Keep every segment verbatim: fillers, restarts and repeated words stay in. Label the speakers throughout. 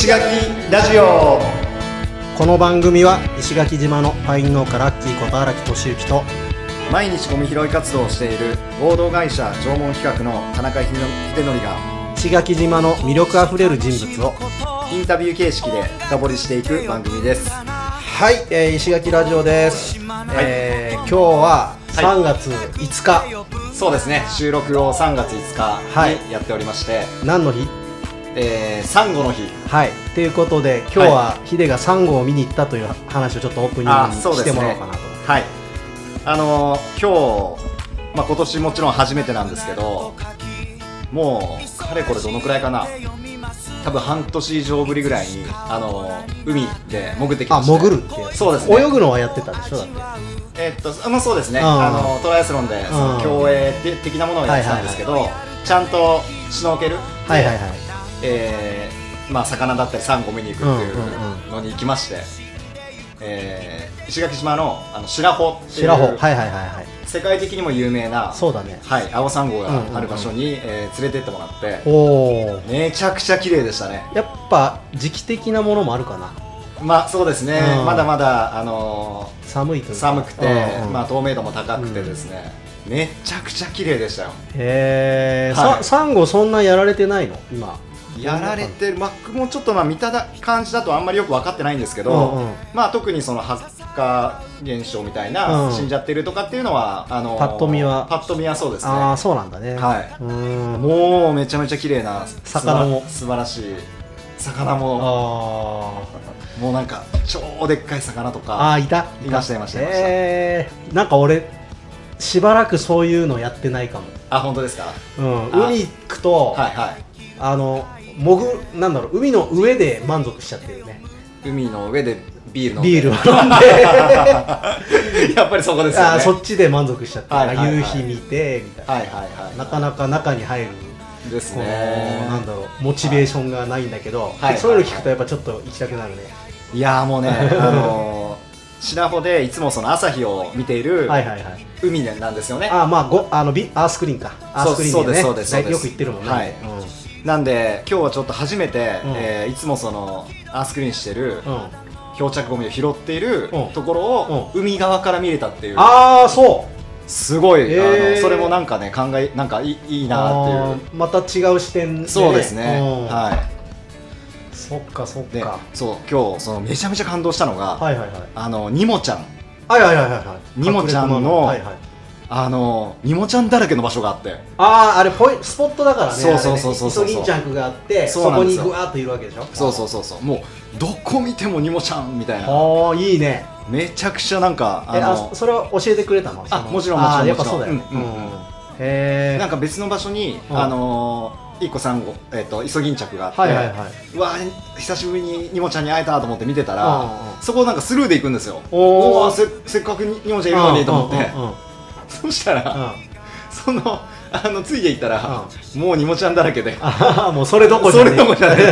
Speaker 1: 石垣ラジオ。
Speaker 2: この番組は石垣島のパイン農家ラッキーこと荒木俊之と
Speaker 1: 毎日ゴミ拾い活動をしている合同会社縄文企画の田中秀則が
Speaker 2: 石垣島の魅力あふれる人物を
Speaker 1: インタビュー形式で深掘りしていく番組です。
Speaker 2: はい、えー、石垣ラジオです、はいえー、今日はさんがついつか、はい、
Speaker 1: そうですね、収録をさんがついつかにやっておりまして、はい、
Speaker 2: 何の日？
Speaker 1: えー、サンゴの日。
Speaker 2: はい、ということで今日はヒデがサンゴを見に行ったという話をちょっとオープニングにしてもらおうかなと。
Speaker 1: はい、あのー、今日、まあ、今年もちろん初めてなんですけど、もうかれこれどのくらいかな、多分半年以上ぶりぐらいに、あのー、海で潜ってきました。
Speaker 2: あ、潜るってやつ。
Speaker 1: そうですね。
Speaker 2: 泳ぐのはやってたでしょ、だって。
Speaker 1: えー、っとまあそうですね、あのトライアスロンでその競泳的なものをやってたんですけど、はいはいはい、ちゃんとシュノーケルで、
Speaker 2: はいはいはい、
Speaker 1: えーまあ、魚だったりサンゴを見に行くっていうのに行きまして、うんうんうん、えー、石垣島 の, あの白穂っていう、はいはいはいはい、世界的にも有名な、
Speaker 2: そうだね、
Speaker 1: はい、青サンゴがある場所に、うんうんうん、えー、連れてってもらって、
Speaker 2: お
Speaker 1: めちゃくちゃ綺麗でしたね。
Speaker 2: やっぱ時期的なものもあるかな。
Speaker 1: まあそうですね、うん、まだまだ、あのー、
Speaker 2: 寒いと
Speaker 1: 寒くて、うんうん、まあ、透明度も高くてですね、うん、めちゃくちゃ綺麗でしたよ。
Speaker 2: へー、はい、サンゴそんなやられてないの今？
Speaker 1: やられてる、僕もちょっとまあ見た感じだとあんまりよく分かってないんですけど、うんうん、まあ、特にその発火現象みたいな、うん、死んじゃってるとかっていうのは、あのー、
Speaker 2: パッと見は
Speaker 1: パッと見はそうですね。
Speaker 2: ああ、そうなんだね。
Speaker 1: はい、うーん、もうめちゃめちゃ綺麗な
Speaker 2: 魚も
Speaker 1: 素晴らしい魚も、あもうなんか超でっかい魚とか、
Speaker 2: あ、いた
Speaker 1: いましたいましたいました。
Speaker 2: えー、なんか俺しばらくそういうのやってないかも。
Speaker 1: あ、本当ですか？
Speaker 2: うん、海行くと、はいはい、あの潜なんだろう、海の上で満足しちゃってるね。
Speaker 1: 海の上でビール飲んで
Speaker 2: ビールを飲んで
Speaker 1: やっぱりそこですよね。
Speaker 2: あ、そっちで満足しちゃって、はいはいはい、夕日見てみたいな、
Speaker 1: はいはいはい、
Speaker 2: なかなか中に入る
Speaker 1: ですね、
Speaker 2: なんだろう、モチベーションがないんだけど、はい、そういうの聞くとやっぱちょっと行きたくなるね。
Speaker 1: いやーもうね、あのー、白穂でいつもその朝日を見ている海なんですよね。
Speaker 2: あ、まあ、ごあのビアースクリーンか、アースクリーンでね、
Speaker 1: そうですそうです、
Speaker 2: よく行ってるもんね。はい、
Speaker 1: うん、なんで今日はちょっと初めて、うん、えー、いつもそのアースクリーンしてる、うん、漂着ゴミを拾っているところを、うん、海側から見れたっていう。ああ、そうすごい、えー、あのそれもなんかね、考えなんかい い, いいなっていう、
Speaker 2: また違う視点で、ね、
Speaker 1: そうですね、はい。
Speaker 2: そっかそっか。
Speaker 1: そう、今日そのめちゃめちゃ感動したのが、
Speaker 2: はいはいはい、
Speaker 1: あのニモちゃん、
Speaker 2: はいはいはいはい、
Speaker 1: ニモちゃんの、はいはい、あのニモちゃんだらけの場所があって、
Speaker 2: ああ、あれポイスポットだからね。
Speaker 1: そうそうそうそうそう、
Speaker 2: イソギンチャクがあって、そこにぐわーっといるわけでしょ。
Speaker 1: そうそうそうそう、もうどこ見てもニモちゃんみたいな。
Speaker 2: ああ、いいね。
Speaker 1: めちゃくちゃなんか、
Speaker 2: あのあ、それは教えてくれたの？
Speaker 1: あ、もちろんもちろん、
Speaker 2: やっぱそうだよね。うんうん、
Speaker 1: へえ。なんか別の場所に、うん、あのー、いっこサンゴ、えっとイソギンチャクがあって、はいはいはい、うわ久しぶりにニモちゃんに会えたと思って見てたら、うんうん、そこをなんかスルーで行くんですよ。おお、せ, せっかくニモちゃんいるのにと思って、うんうんうん、そしたら、うん、そのあのついていったら、うん、もうニモちゃんだらけで、
Speaker 2: あ、もうそれどこじゃねえ。それどこじゃね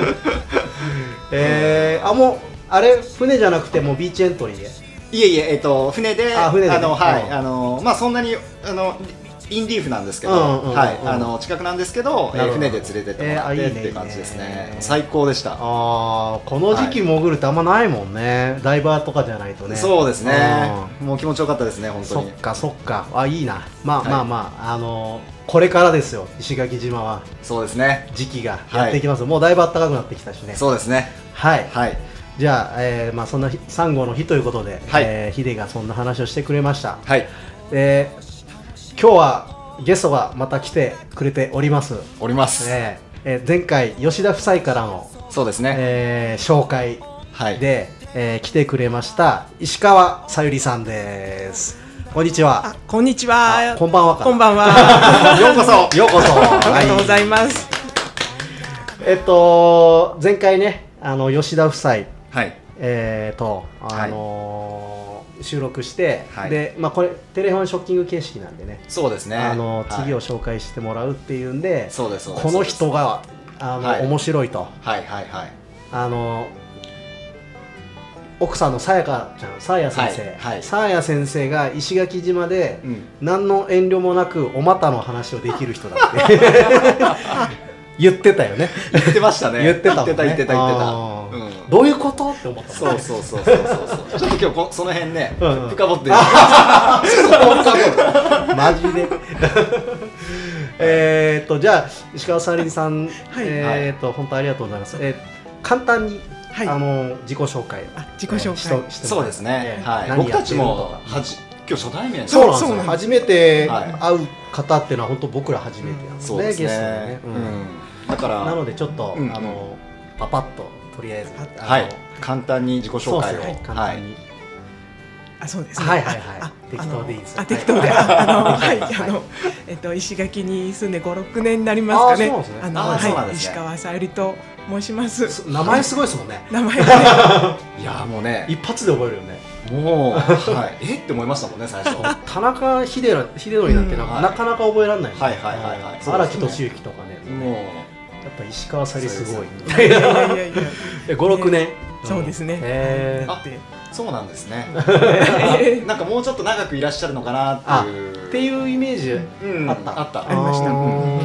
Speaker 2: え。えー、あ、もうあれ船じゃなくてもうビーチエントリーで。
Speaker 1: いえいえ、えっと船で、
Speaker 2: あ、船で、ね、
Speaker 1: あのはい、うん、あのまあそんなにあのインリーフなんですけど、はい、あの近くなんですけど、えー、船で連れてってもらって、えー、っていう感じですね。最高でした。
Speaker 2: あ、この時期潜るってあんまないもんね、はい、ダイバーとかじゃないとね。
Speaker 1: そうですね、もう気持ちよかったですね、本当に。
Speaker 2: そっかそっか、あ、いいな。まあ、はい、まあまあ、あのこれからですよ、石垣島は。
Speaker 1: そうですね、
Speaker 2: 時期がやっていきます、はい、もうだいぶ暖かくなってきたしね。
Speaker 1: そうですね、
Speaker 2: はい、
Speaker 1: はい。
Speaker 2: じゃあ、えーまあ、そんなサンゴの日ということで、はい、えー、ヒデがそんな話をしてくれました。
Speaker 1: はい。
Speaker 2: えー、今日はゲストがまた来てくれております。
Speaker 1: おります。
Speaker 2: えーえー、前回吉田夫妻からの、
Speaker 1: そうですね、
Speaker 2: えー、紹介で、はい、えー、来てくれました石川さゆりさんです。こんにちは。
Speaker 3: あ、こんにちは。
Speaker 2: こんばんは。
Speaker 3: こんばんは。
Speaker 1: ようこそ。
Speaker 2: ようこそ。
Speaker 3: ありがとうございます。
Speaker 2: えっと前回ね、あの吉田夫妻、
Speaker 1: はい、
Speaker 2: えー、とあのーはい、収録して、はい、で、まあ、これテレフォンショッキング形式なんでね。
Speaker 1: そうですね、
Speaker 2: あのー、次を紹介してもらうっていうんで、
Speaker 1: そうですそうです、
Speaker 2: この人があの、はい、面白いと、
Speaker 1: はいはいはい、
Speaker 2: あのー、奥さんのさやかちゃん、さや先生、はいはい、さや先生が石垣島で、うん、何の遠慮もなくお股の話をできる人だって言ってたよね。
Speaker 1: 言ってましたね。
Speaker 2: 言ってたもんね。
Speaker 1: 言ってた言ってた言ってた。
Speaker 2: うん、どういうことって思ったもんね。
Speaker 1: そうそうそうそうそう。ちょっと今日こその辺ね、うんうん、深掘ってる。
Speaker 2: マジで。えっとじゃあ石川さゆりさん、はい、えっと本当ありがとうございます。えー、簡単に、はい、あの自己紹介
Speaker 3: あ自己紹介、
Speaker 1: えー、してそうですね。はい。僕たちもはじ今日初対面。
Speaker 2: そうなんですよ。初めて会う方っていうのは本当僕ら初めてなんですね。ゲストでね。
Speaker 1: だから
Speaker 2: なのでちょっとあのパパッととりあえず
Speaker 1: はい簡単に自己紹介を
Speaker 2: 簡単に。
Speaker 3: あ、そうですね。
Speaker 2: はいはいはい。適当でいいです。
Speaker 3: あ、適当で、あの、はい、あの、えっと、石垣に住んでご、ろくねんになりますかね。あの、はい、石川さゆりと申します。
Speaker 2: 名前すごいですもんね。
Speaker 3: 名前がね。
Speaker 1: いや、もうね、
Speaker 2: 一発で覚えるよね。
Speaker 1: もう、はい、えって思いましたもんね、最初。
Speaker 2: 田中秀則なんてなかなか覚えられない。
Speaker 1: はいはいはいはい。
Speaker 2: 荒木俊之とかね。もう、やっぱ石川さゆりすごい。
Speaker 3: いやいやいやいや。
Speaker 2: ご、ろくねん。
Speaker 3: そうですね。
Speaker 1: へえ。そうなんですね。なんかもうちょっと長くいらっしゃるのかなっていう
Speaker 2: っていうイメージあった
Speaker 1: あった
Speaker 3: ありました。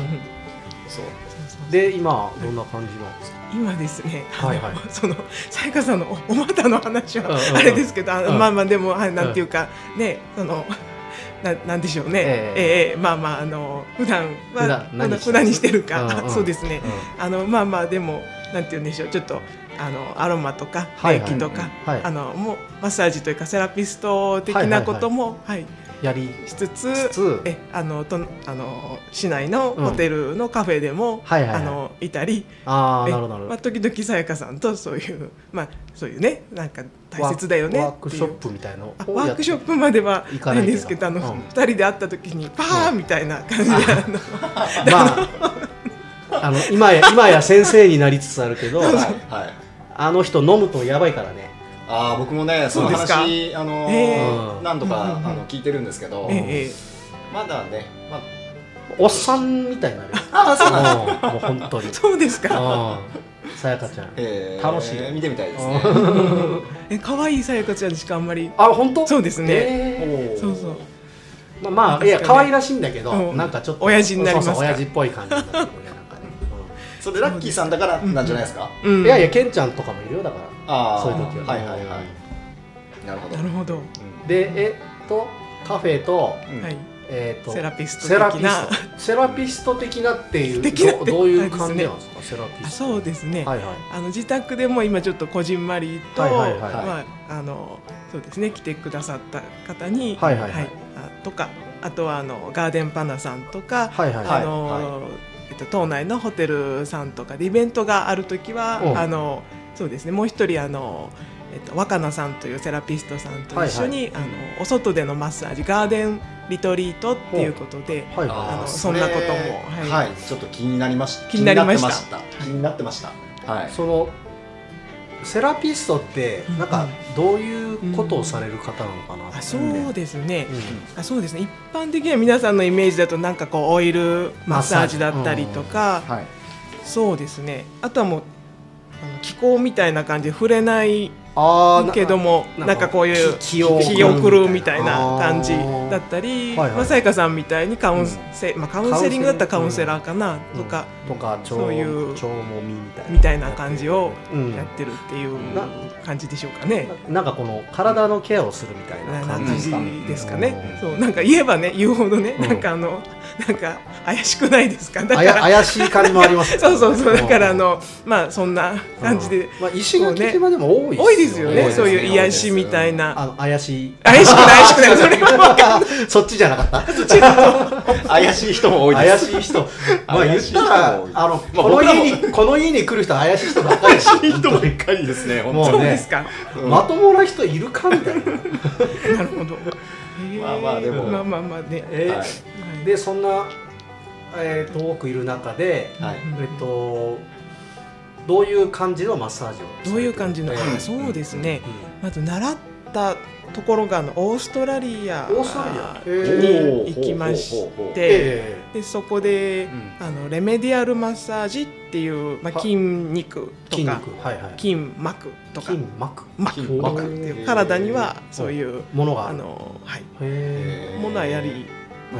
Speaker 2: そうで今どんな感じなんですか。
Speaker 3: 今ですね。はいはい。そのさやかさんのお股の話はあれですけど、まあまあでもなんていうかね、そのななんでしょうね。ええまあまああの普段は普段にしてるかそうですね。あのまあまあでもなんていうんでしょう、ちょっとあのアロマとかレイキとかあのもうマッサージというかセラピスト的なこともはい
Speaker 2: やり
Speaker 3: しつつえあのとあの市内のホテルのカフェでもあのいたり
Speaker 2: あなるほど
Speaker 3: まあ時々さやかさんとそういうまあそういうねなんか大切だよね
Speaker 2: ワークショップみたいな
Speaker 3: ワークショップまではないんですけどあのふたりで会った時にパーみたいな感じでま
Speaker 2: ああの今や今や先生になりつつあるけどあの人飲むとやばいからね。
Speaker 1: ああ僕もねその話あの何度かあの聞いてるんですけどまだね
Speaker 2: おっさんみたいになる。
Speaker 1: ああそうなんです
Speaker 2: もう本当に
Speaker 3: そうですか。
Speaker 2: さやかちゃん楽しい
Speaker 1: 見てみたいですね。
Speaker 3: え可愛いさやかちゃんしかあんまり
Speaker 2: あ本当
Speaker 3: そうですね。そうそう
Speaker 2: まあまあいや可愛らしいんだけどなんかちょっと
Speaker 3: 親父になりますか。
Speaker 2: 親父っぽい感じになってるね。
Speaker 1: それラッキーさんだからなんじゃないですか。
Speaker 2: いやいやケンちゃんとかもいるよだからそういう時は。
Speaker 1: はいはいはい。なるほど。
Speaker 3: なるほど。
Speaker 2: でえっとカフェとえっと
Speaker 3: セラピスト的な
Speaker 2: セラピスト的なっていうどういう感じなんですかセラピスト。
Speaker 3: そうですね。あの自宅でも今ちょっとこじんまりとまああのそうですね来てくださった方にはいとかあとはあのガーデンパナさんとかあのえっと、島内のホテルさんとかでイベントがあるときはあのそうですねもう一人あの、えっと、若菜さんというセラピストさんと一緒に、はいはい、あのお外でのマッサージガーデンリトリートっていうことで、はい、あのそんなことも、
Speaker 1: はいはい、ちょっと気になりました
Speaker 3: 気になりました
Speaker 1: 気になってました、はい、
Speaker 2: そのセラピストってなんかどういうことをされる方なのかな、うんうん、
Speaker 3: あそうですね、うん、あそうですね一般的には皆さんのイメージだとなんかこうオイルマッサージだったりとか、うんはい、そうですねあとはもうあの気候みたいな感じで触れないけども な, なんかこういう気を送るみたいな感じだったりさやかさんみたいにカウンセ、うんまあ、カウンセリングだったらカウンセラーかなとか、
Speaker 2: うん、とか
Speaker 3: そういう
Speaker 2: 腸もみみたいな
Speaker 3: みたいな感じをやってるっていう感じでしょうかね、
Speaker 2: うん、な, なんかこの体のケアをするみたいな感じですか、
Speaker 3: ですかね、うん、そうなんか言えばね言うほどね、うん、なんかあのなんか怪しくないですかだから
Speaker 2: 怪しい感じもありますね
Speaker 3: そうそうそうだからあのまあそんな感じで、
Speaker 2: うんまあ、石垣島でも多いですよね
Speaker 3: 多いですよねそういう癒しみたいな
Speaker 2: あの怪しい
Speaker 3: 怪しくない怪しくないそれは分かんない
Speaker 2: そっちじゃなかった
Speaker 1: 怪しい人も多いです
Speaker 2: 怪しい人まあ言ったらあのこの家にこの家に来る人は怪しい人ばっかりです
Speaker 1: 怪しい人ばっかりですね
Speaker 3: もうね
Speaker 2: まともな人いるかみたいなな
Speaker 3: るほど
Speaker 1: まあまあでも
Speaker 3: まあまあまあね
Speaker 2: でそんなえー、と多くいる中で、はいえー、とどういう感じのマッサージを
Speaker 3: どういう感じの、うん、そうですね、うん、まず習ったところがあのオーストラリアに行きましてでそこで、うん、あのレメディアルマッサージっていう、まあ、筋肉とか筋、はいはい、筋膜とか
Speaker 2: 筋膜
Speaker 3: 膜膜っていう体にはそういう
Speaker 2: ものが
Speaker 3: あの、はい、ものはやりました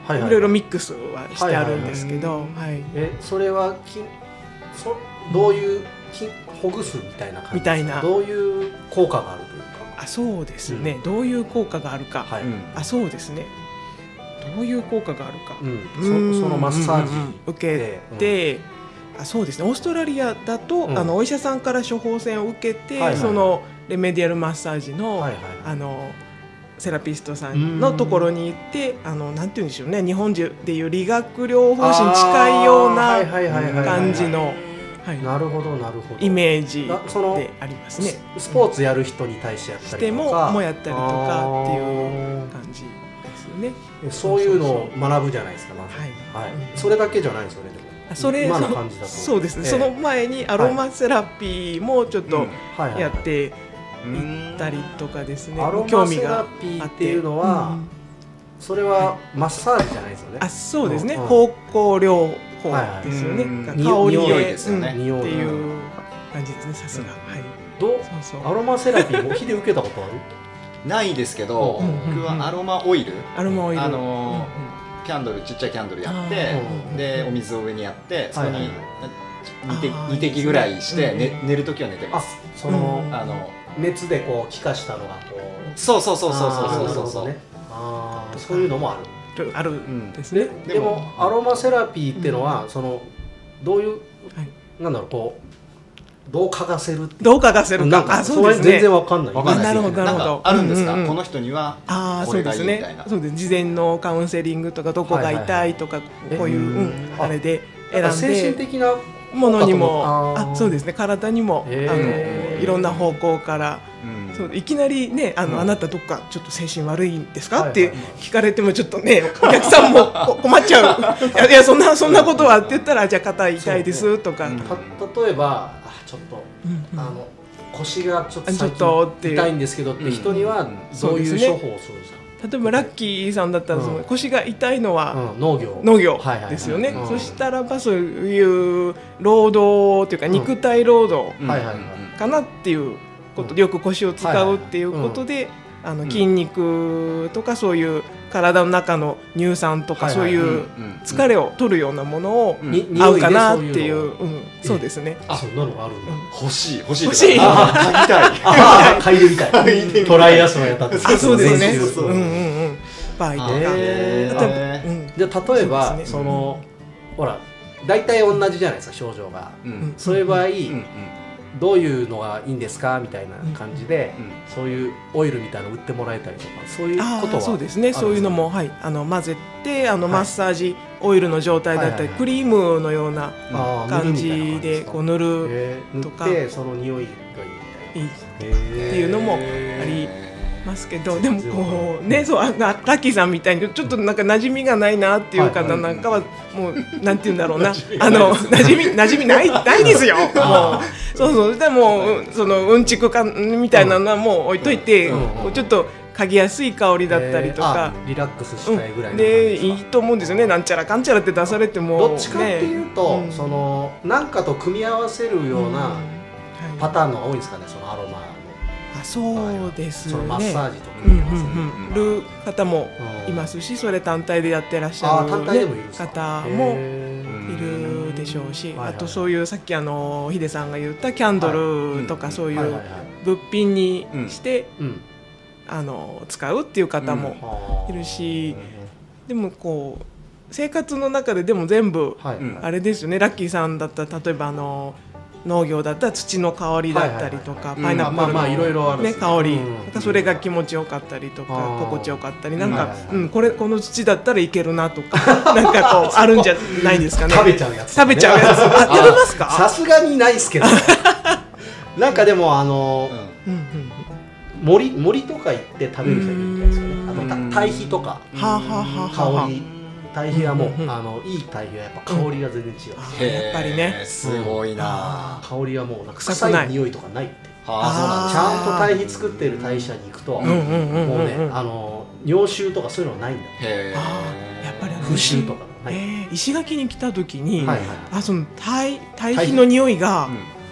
Speaker 3: いろいろミックスはしてあるんですけど、
Speaker 2: えそれはきそどういうきほぐすみたいな感じ
Speaker 3: みたいな、
Speaker 2: どういう効果があるというか。
Speaker 3: あ、そうですね、うん、どういう効果があるか、はい、あ、そうですね、どういう効果があるか、
Speaker 2: うん、そ, そのマッサージ
Speaker 3: 受けて、うん、あ、そうですね、オーストラリアだと、うん、あのお医者さんから処方箋を受けて、はいはい、そのレメディアルマッサージの、はいはい、あのセラピストさんのところに行って、あのなんて言うんでしょうね、日本でいう理学療法士に近いような感じの
Speaker 2: なるほどなるほど
Speaker 3: イメージでありますね。
Speaker 2: スポーツやる人に対してやったりとか、
Speaker 3: してももやったりとかっていう感じですよね。
Speaker 2: そういうのを学ぶじゃないですか、まず。はいはい、それだけじゃないですよね。でも
Speaker 3: それ
Speaker 2: 今の感じだと
Speaker 3: そうですね、えー、その前にアロマセラピーもちょっとやっていったりとかですね。
Speaker 2: アロマセラピーっていうのは、うん、それはマッサージじゃないですよね。
Speaker 3: あ、そうですね、うん、方向療法ですよね、香りですよね、っていう感じですね、さすが。はい、
Speaker 2: どうそうそう、アロマセラピーも火で受けたことある？
Speaker 1: ないですけど、僕はアロマオイル、
Speaker 3: アロマオイル、
Speaker 1: あのキャンドル、ちっちゃいキャンドルやって、でお水を上にやって、そこにに滴ぐらいして寝るときは寝てます。
Speaker 2: そのあの熱でこう気化したのがこう、
Speaker 1: そうそうそうそうそうそうそう、
Speaker 2: ああ、そういうのもある。
Speaker 3: あるんですね。
Speaker 2: でもアロマセラピーっていうのは、そのどういうなんだろう、こうどう嗅がせる、
Speaker 3: どう嗅がせるか、
Speaker 2: あ、そうですね、全然わかんない。
Speaker 3: なるほどなるほど。
Speaker 1: あるんですか、この人にはこれがいいみたいな。
Speaker 3: そうですね、事前のカウンセリングとか、どこが痛いとか、こういうあれで選んで、
Speaker 2: 精神的な
Speaker 3: ものにも、あ、そうですね、体にもあのいろんな方向から。そう、いきなりね、あの、うん、あなたどっかちょっと精神悪いんですかって聞かれてもちょっとね、お客さんも困っちゃう。いやいや、そんなそんなことはって言ったら、じゃあ肩痛いですとか、
Speaker 2: ね、うん、例えばあちょっと、うん、あの腰がちょっと最近痛いんですけどって人にはどういう処方をするんですか？
Speaker 3: 例えばラッキーさんだったら、その腰が痛いのは
Speaker 2: 農業
Speaker 3: 農業ですよね。そしたらばそういう労働というか肉体労働かなっていうこと、よく腰を使うっていうことで、あの筋肉とかそういう体の中の乳酸とかそういう疲れを取るようなものを合うかなっていう、そうですね。
Speaker 2: あ、そんなのがあるんだ。
Speaker 1: 欲しい欲しい
Speaker 3: 欲しい。
Speaker 1: 嗅ぎたい。
Speaker 2: 嗅いでみたい。トライアスロンやったって。
Speaker 3: あ、そうですね。うんうんうん。バイとか。じゃあ
Speaker 2: 例えばそのほら大体同じじゃないですか、症状が。そういう場合どういうのがいいんですかみたいな感じで、うんうん、そういうオイルみたいなの売ってもらえたりとか、そういうことは。
Speaker 3: そうですね、そういうのも、はい、あの混ぜて、あの、はい、マッサージオイルの状態だったり、クリームのような感じでこう塗るとか、
Speaker 2: 塗ってその匂いがいいみたいな、いい
Speaker 3: っていうのもありますけど、でもこうね、そう、あ、ラッキーさんみたいにちょっとなんか馴染みがないなっていう方なんかはもうなんて言うんだろうな、あの馴染み馴染みないないですよ。もうそうそう、でもそのうんちくかみたいなのはもう置いといて、ちょっと嗅ぎやすい香りだったりとか、
Speaker 2: リラックスしたいぐらい
Speaker 3: でいいと思うんですよね。なんちゃらかんちゃらって出されても、
Speaker 2: どっちかっていうとそのなんかと組み合わせるようなパターンのが多いんですかね、そのアロマ。
Speaker 3: そうですね。
Speaker 2: マッサージとか組み合わせ
Speaker 3: る方もいますし、それ単体でやってらっしゃる方もいるでしょうし、あとそういうさっきあのヒデさんが言ったキャンドルとかそういう物品にしてあの使うっていう方もいるし、でもこう生活の中ででも全部あれですよね。ラッキーさんだったら例えばあの農業だったら土の香りだったりとか、パイナップルのね香り、それが気持ちよかったりとか心地よかったり、なんかうんこれこの土だったらいけるなとかなんかこうあるんじゃないですかね。
Speaker 2: 食べちゃうやつ。
Speaker 3: 食べちゃうやつ。あ、食べますか？
Speaker 2: さすがにないですけど。なんかでもあの森森とか行って食べる人いるみたいですよね。あと堆肥とか香り。堆肥はもう、うんうん、あのいい堆肥はやっぱ香りが全然違う、うん、
Speaker 3: やっぱりね、
Speaker 1: すごいな。
Speaker 2: 香りはもうなんか臭い匂いとかないって。あ、ちゃんと堆肥作ってる堆肥舎に行くと、もうね、あの尿臭とかそういうのないんだ。
Speaker 3: へー、やっぱり
Speaker 2: 風臭とかない。
Speaker 3: 石垣に来た時に、はいはい、あ、その堆堆肥の匂いが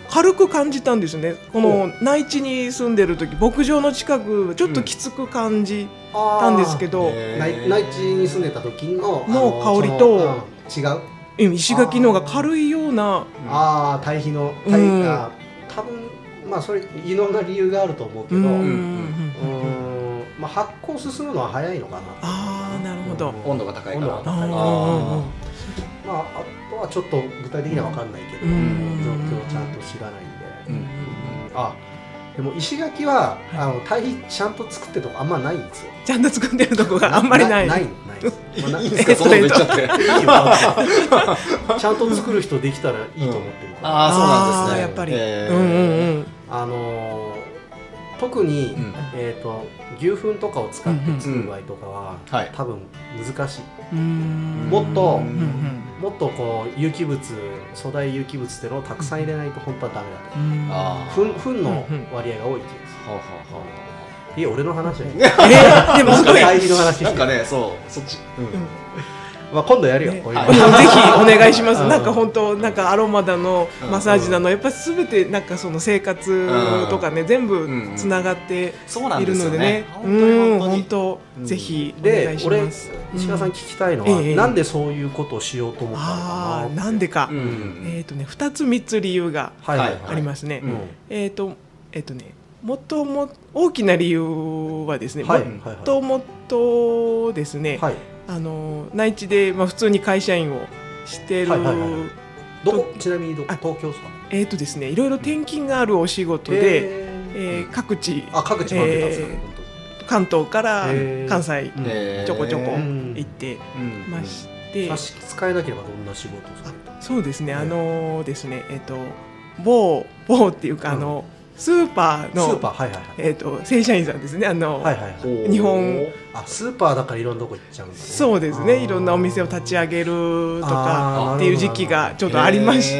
Speaker 3: 軽く感じたんですね。この内地に住んでる時牧場の近くちょっときつく感じたんですけど、
Speaker 2: 内地に住んでた時の
Speaker 3: の香りと
Speaker 2: 違う
Speaker 3: 石垣のが軽いような、
Speaker 2: ああ対比の対比が多分まあそれいろんな理由があると思うけど、まあ発酵進むのは早いのかな。
Speaker 3: ああなるほど。
Speaker 1: 温度が高いから。ま
Speaker 2: あああとはちょっと具体的には分かんないけど、状況をちゃんと知らないんで。あでも石垣はあの堆肥ちゃんと作ってるとこあんまないんですよ。
Speaker 3: ちゃんと作ってるとこがあんまりない。
Speaker 2: ないない
Speaker 1: いいですかその言っちゃって。
Speaker 2: ちゃんと作る人できたらいいと思ってるから。
Speaker 1: ああそうなんですね。
Speaker 3: やっぱり。
Speaker 2: あの特にえっと牛糞とかを使って作る場合とかは多分難しい。もっともっとこう有機物粗大有機物っていうのをたくさん入れないと本当はダメだと。糞糞の割合が多い気がする。いや俺の話だよ。
Speaker 3: えでもすごい。
Speaker 1: なんかねそうそっち。
Speaker 2: まあ今度やるよ。ぜひ
Speaker 3: お願いします。なんか本当なんかアロマだのマッサージだのやっぱすべてなんかその生活とかね全部つながっているのでね。本当ぜひお願いします。
Speaker 2: 石川さん聞きたいのはなんでそういうことをしようと思ったのかな。
Speaker 3: なんでか。えっとね二つ三つ理由がありますね。えっとえっとね。もとも大きな理由はですね、もともとですね、あの内地でまあ普通に会社員をしてる、
Speaker 2: どこちなみにどこ東京ですか？
Speaker 3: えっとですね、いろいろ転勤があるお仕事で、えー、各地、
Speaker 2: あ各地回ってたんですね。
Speaker 3: 関東から関西ちょこちょこ行ってまして、
Speaker 2: 差し支えなければどんな仕事をされた？
Speaker 3: そうですね、あのですね、えっと某某っていうかあの。スーパーのえっと正社員さんですね。あの日本
Speaker 2: あスーパーだからいろんなとこ行っちゃうんだね。
Speaker 3: そうですね。いろんなお店を立ち上げるとかっていう時期がちょっとありまして、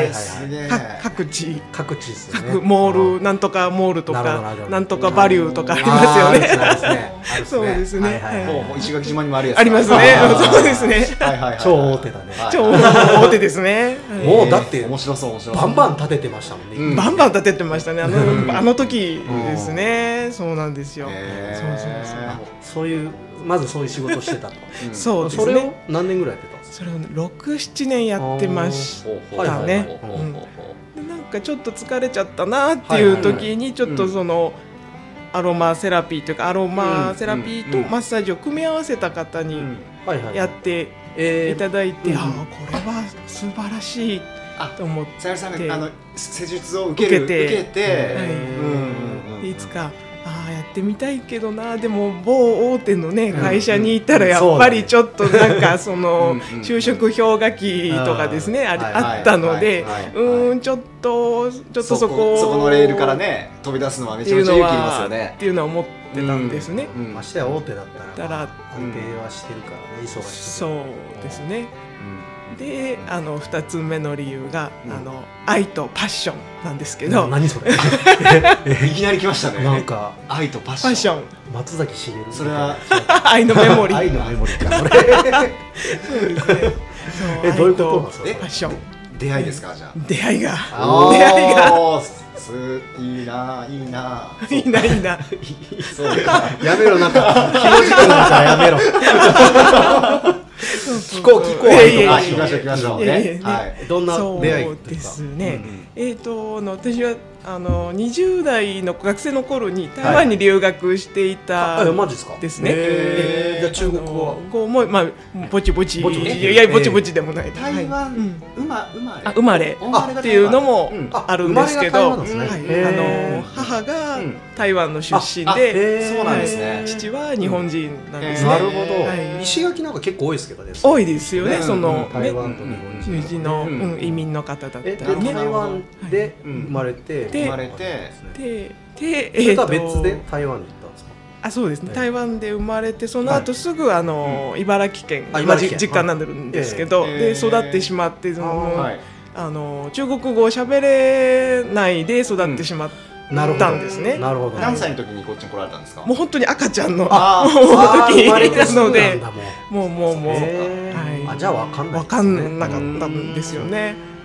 Speaker 3: 各地
Speaker 2: 各地ですね。
Speaker 3: 各モールなんとかモールとかなんとかバリューとかありますよね。そうですね。
Speaker 1: もう石垣島にもあるやつ。
Speaker 3: ありますね。そうですね。
Speaker 2: 超大手だね。
Speaker 3: 超大手ですね。
Speaker 2: もうだって
Speaker 1: 面白そう面白そう。
Speaker 2: バンバン立ててましたもんね。
Speaker 3: バンバン立ててましたね。あのあの時ですね。そうなんですよ。そうそうそう。
Speaker 2: そういうまずそういう仕事をしてたと。
Speaker 3: そうですね。
Speaker 2: それを何年ぐらいやってたんですか？
Speaker 3: それを六七年やってましたね。なんかちょっと疲れちゃったなっていう時にちょっとそのアロマセラピーというかアロマセラピーとマッサージを組み合わせた方にやっていただいて、ああこれは素晴らしいと思って、
Speaker 1: さゆりさんがあの施術を受ける受けて、
Speaker 3: いつかああやってみたいけどな、でも某大手のね会社にいたらやっぱりちょっとなんかその就職氷河期とかですねあったので、うんちょっとちょっとそこ
Speaker 1: そこのレールからね飛び出すのはめちゃめちゃ勇気いりますよね
Speaker 3: っていうのは思ってたんですね。
Speaker 2: ましてや大手だったら安定はしてるからね、忙しい。
Speaker 3: そうですね。であのふたつめの理由が、うん、あの愛とパッションなんですけど、
Speaker 2: 何それ
Speaker 1: いきなり来ましたね。
Speaker 2: なんか
Speaker 1: 愛とパッション、
Speaker 2: 松崎しげる、
Speaker 1: それは
Speaker 3: 愛のメモリー
Speaker 2: 愛のメモリーかそれ
Speaker 3: そうですね。
Speaker 2: えどういうことなんですか？
Speaker 3: パッション
Speaker 1: 出会いですか？じゃあ
Speaker 3: 出会いが出会いが
Speaker 1: いいないいない
Speaker 3: いないいな
Speaker 1: そうか
Speaker 2: やめろ、なんか気持ちくなるからやめろ聞こう聞こう。
Speaker 1: 聞きましょう聞きましょうね。
Speaker 2: どんな出会い
Speaker 3: ですね。えっと私はあのにじゅう代の学生の頃に台湾に留学していたですね。
Speaker 2: じゃあ中国語
Speaker 3: 語もまあぼちぼちいやぼちぼちでもない。
Speaker 1: 台湾生ま
Speaker 3: 生まれっていうのもあるんですけど、あの母が台湾の出身で、
Speaker 1: そうなんですね。
Speaker 3: 父は日本人なんですね。
Speaker 2: なるほど。石垣なんか結構多いですけどね。
Speaker 3: 多いですよね。その
Speaker 2: 台湾と日本
Speaker 3: 人の移民の方だったりね。
Speaker 2: 台湾で生まれて
Speaker 1: 生まれて
Speaker 3: で
Speaker 2: でえっと別で台湾に行ったんですか？
Speaker 3: あ、そうですね。台湾で生まれてその後すぐあの茨城県実家になってるんですけど、で育ってしまってそのあの中国語を喋れないで育ってしまって。なったんですね。
Speaker 2: なるほど。
Speaker 1: 何歳の時にこっちに来られたんですか？
Speaker 3: もう本当に赤ちゃんの時なので、もうもうもう、
Speaker 2: あじゃあわかんない。
Speaker 3: わかんなかったんですよね。で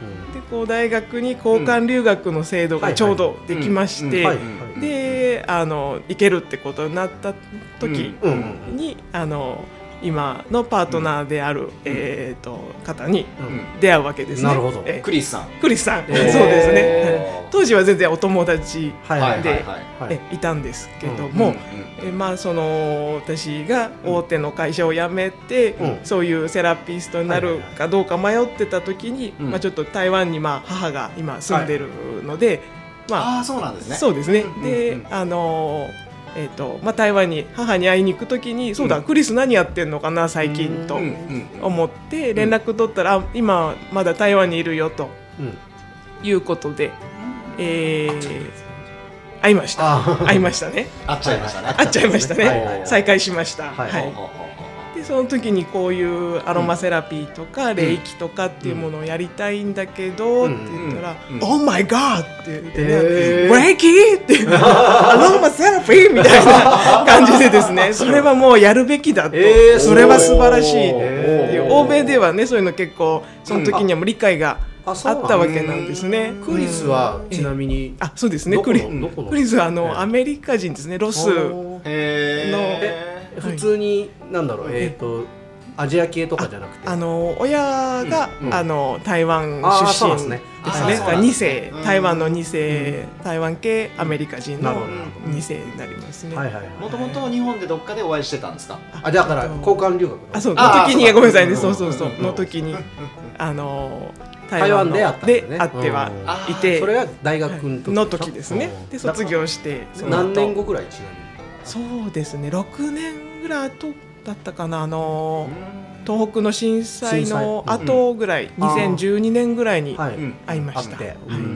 Speaker 3: 校大学に交換留学の制度がちょうどできましてであの行けるってことになった時にあの今のパートナーである、うんえー、と方に出会うわけですね。
Speaker 2: なるほど。
Speaker 1: えー、クリスさん。
Speaker 3: クリスさん、えー、そうですね。当時は全然お友達でいたんですけども、えまあその私が大手の会社を辞めて、うん、そういうセラピストになるかどうか迷ってた時に、うんまあ、ちょっと台湾にまあ母が今住んでるので、はい
Speaker 1: まあ、あそうなんですね。
Speaker 3: そうですね。で、あのーえーとまあ、台湾に母に会いに行くときに、うん、そうだクリス何やってんのかな最近と思って連絡取ったら、うん、今まだ台湾にいるよと、うん、いうことで、えー、会いました会いましたね
Speaker 1: 会っちゃいましたね
Speaker 3: 会っちゃいましたね、はいはい、再会しました、はいはいはいでその時にこういうアロマセラピーとか霊気とかっていうものをやりたいんだけどって言ったら「Oh my God!」って言ってね「ブレイキー!」って「アロマセラピー!」みたいな感じでですねそれはもうやるべきだとそれは素晴らしいっていう欧米ではねそういうの結構その時にはもう理解があったわけなんですね。
Speaker 2: クリスはちなみに
Speaker 3: あそうですねクリスはあのアメリカ人ですねロスの
Speaker 2: 普通になんだろうえっとアジア系とかじゃなくて
Speaker 3: あの親が、うん、あの台湾出身ですね。に世台湾のに世、うん、台湾系アメリカ人のに世になりますね。
Speaker 1: もともと日本でどっかでお会いしてたんですか？
Speaker 2: あだから交換留学の
Speaker 3: あそうの時にごめんなさいねそうそうそうの時にあの
Speaker 2: 台湾であったん
Speaker 3: であってはいて
Speaker 2: それは大学の時
Speaker 3: の時ですね。で卒業して
Speaker 2: 何年後ぐらいちなみに
Speaker 3: そうですねろくねんぐらい後だったかなあの東北の震災の後ぐらい、うん、にせんじゅうにねんぐらいに会いました。で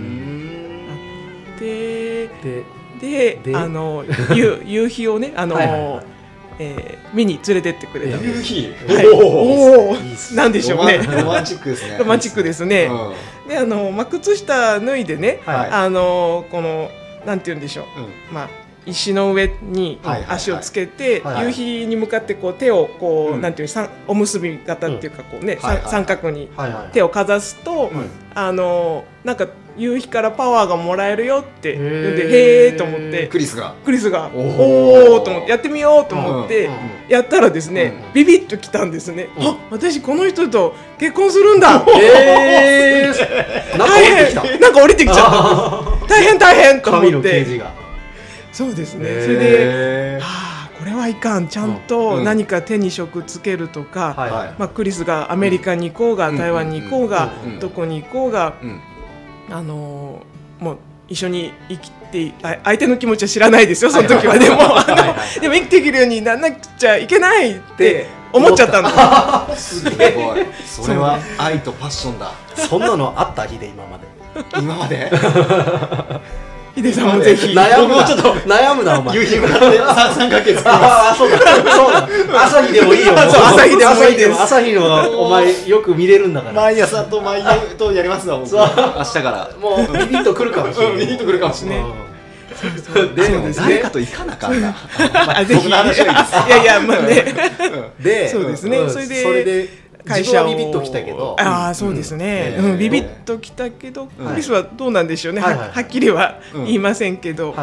Speaker 3: であの夕夕日をねあの、はいはいはいえー、見に連れてってくれた
Speaker 1: 夕日、
Speaker 3: はい、おおなんでしょうね
Speaker 1: ロマンチックですね
Speaker 3: ロマンチックですね、うん、であの、まあ、靴下脱いでね、はい、あのこのなんて言うんでしょう、うん、まあ石の上に足をつけて、はいはいはい、夕日に向かってこう手をこう、うん、なんていうおむすび型っていうかこうね、うんはいはい、三角に手をかざすと、はいはい、あのなんか夕日からパワーがもらえるよって言うんでへーと思って
Speaker 1: クリスが
Speaker 3: クリスがおおと思ってやってみようと思ってやったらですね、うん、ビビッときたんですね、うん、あ私この人と結婚するんだ
Speaker 2: えー、なんか降りてきた
Speaker 3: なんか降りてきちゃった大変大変と思って
Speaker 2: 神の啓示が
Speaker 3: そうですね。それで、はあ、これはいかん。ちゃんと何か手に職つけるとか、うんまあ、クリスがアメリカに行こうが、うん、台湾に行こうが、うん、どこに行こうが、うん、あのー、もう一緒に生きて、相手の気持ちは知らないですよ、その時は。でも、あの、でも生きていけるようにならなくちゃいけないって思っちゃったんです。
Speaker 1: すげえ。それは愛とパッションだ。
Speaker 2: そんなのあった日で今まで。
Speaker 1: 今まで
Speaker 3: ヒデさんもぜひ
Speaker 2: 悩むなちょっと悩むなお前
Speaker 1: 夕日もらって三ヶ月
Speaker 2: ああそうだそうだ朝日でもいいよ
Speaker 3: 朝日でもいいです
Speaker 2: 朝日のお前よく見れるんだから
Speaker 1: 毎朝と毎夜とやりますわ僕明日から
Speaker 2: もうビビッとくるかもしれない
Speaker 1: ビビッとくるかもしれないで誰かと行かなかんな
Speaker 3: 僕の話はいいですいやいやまあね
Speaker 2: で
Speaker 3: そうですねそれで
Speaker 2: 会社をビビッときたけど
Speaker 3: ああそうですね、うんうん、ビビッときたけど、うん、クリスはどうなんでしょうね、はいはい、はっきりは言いませんけど、うん、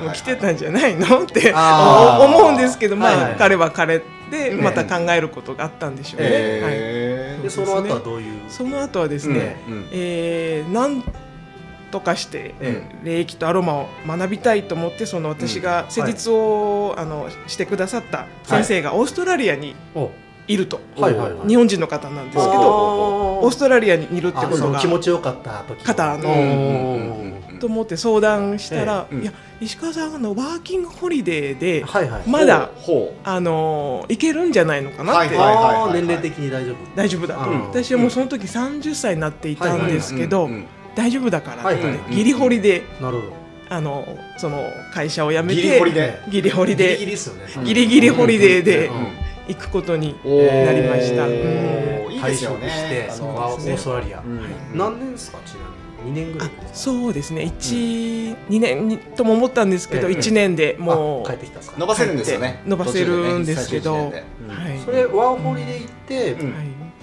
Speaker 3: もう来てたんじゃないのって思うんですけど、まあ、はいはい、彼は彼でまた考えることがあったんでしょうね、
Speaker 2: えーはい、でその後はどういう
Speaker 3: その後はですね、うんうんえー、なんとかして霊気とアロマを学びたいと思ってその私が施術を、うんはい、あのしてくださった先生がオーストラリアに、はいいると、はいはいはい、日本人の方なんですけどオーストラリアにいるってことが
Speaker 2: 気持ちよかった時
Speaker 3: 方のと思って相談したら、ええ、いや石川さんあのワーキングホリデーでまだ、はいはい、あの行けるんじゃないのかなって、
Speaker 2: はいはいはいはい、年齢的に大丈夫
Speaker 3: 大丈夫だと、うん、私はもうその時さんじゅっさいになっていたんですけど、はいはいうんうん、大丈夫だからって、ねはいはい、ギリホリで、
Speaker 2: うん、なるほど
Speaker 3: あのその会社を辞めて
Speaker 1: ギリホリで
Speaker 3: ギリホリで
Speaker 2: ギリギリですよね、
Speaker 3: うん、ギリギリホリデーで、うんうん行くことになりました。
Speaker 1: いいですよね。
Speaker 2: オーストラリア。何年ですかちなみに？にねんぐらい。
Speaker 3: そうですね。一にねんとも思ったんですけど、いちねんでもう
Speaker 2: 帰ってきたんですか。
Speaker 1: 伸ばせるんですよね。
Speaker 3: 伸ばせるんですけど、
Speaker 2: それワーホリで行って、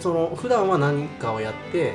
Speaker 2: その普段は何かをやって、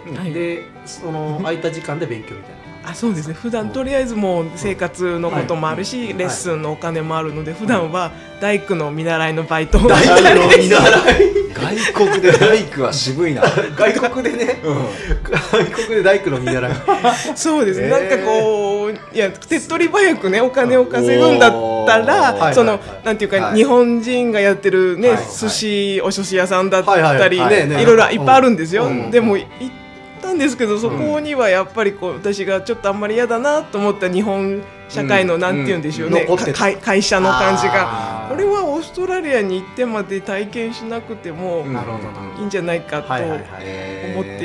Speaker 2: でその空いた時間で勉強みたいな。
Speaker 3: あ、そうですね。普段とりあえずもう生活のこともあるし、レッスンのお金もあるので、普段は大工の見習いのバイトを
Speaker 2: 大工の見習い
Speaker 1: 外国で大工は渋いな。
Speaker 2: 外国でね、外国で大工の見習い。
Speaker 3: そうですね。なんかこう、いや手っ取り早くねお金を稼ぐんだったら、そのなんていうか日本人がやってるね寿司お寿司屋さんだったり、いろいろいっぱいあるんですよ。でもたんですけど、そこにはやっぱりこう私がちょっとあんまり嫌だなと思った日本社会のなんて言うんでしょうね、会社の感じが、これはオーストラリアに行ってまで体験しなくてもいいんじゃないかと思って、